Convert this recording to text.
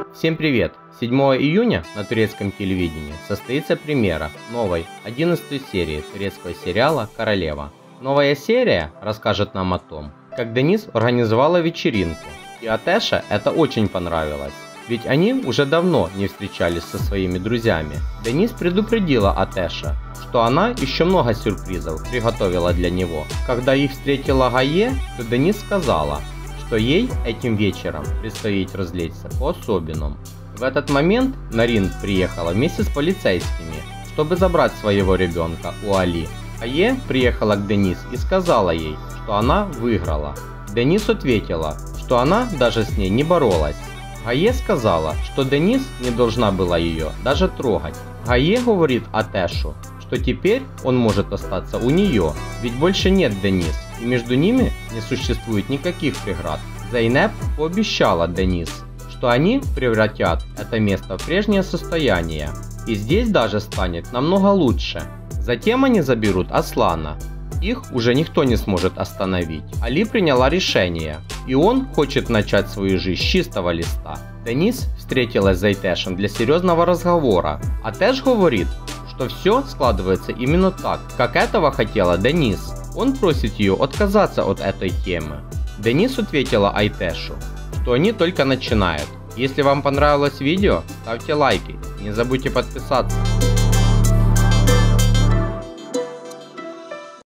Всем привет! 7 июня на турецком телевидении состоится премьера новой 11 серии турецкого сериала «Королева». Новая серия расскажет нам о том, как Денис организовала вечеринку, и Атеше это очень понравилось, ведь они уже давно не встречались со своими друзьями. Денис предупредила Атеше, что она еще много сюрпризов приготовила для него. Когда их встретила Гае, то Денис сказала, что ей этим вечером предстоит развлечься по-особенному. В этот момент Нарин приехала вместе с полицейскими, чтобы забрать своего ребенка у Али. Гае приехала к Денис и сказала ей, что она выиграла. Денис ответила, что она даже с ней не боролась. Гае сказала, что Денис не должна была ее даже трогать. Гае говорит Атешу, что теперь он может остаться у нее, ведь больше нет Денис, и между ними не существует никаких преград. Зейнеп пообещала Денис, что они превратят это место в прежнее состояние, и здесь даже станет намного лучше. Затем они заберут Аслана. Их уже никто не сможет остановить. Али приняла решение, и он хочет начать свою жизнь с чистого листа. Денис встретилась с Айтешем для серьезного разговора. Атеш говорит, что все складывается именно так, как этого хотела Денис. Он просит ее отказаться от этой темы. Денис ответила Айтешу, что они только начинают. Если вам понравилось видео, ставьте лайки, не забудьте подписаться.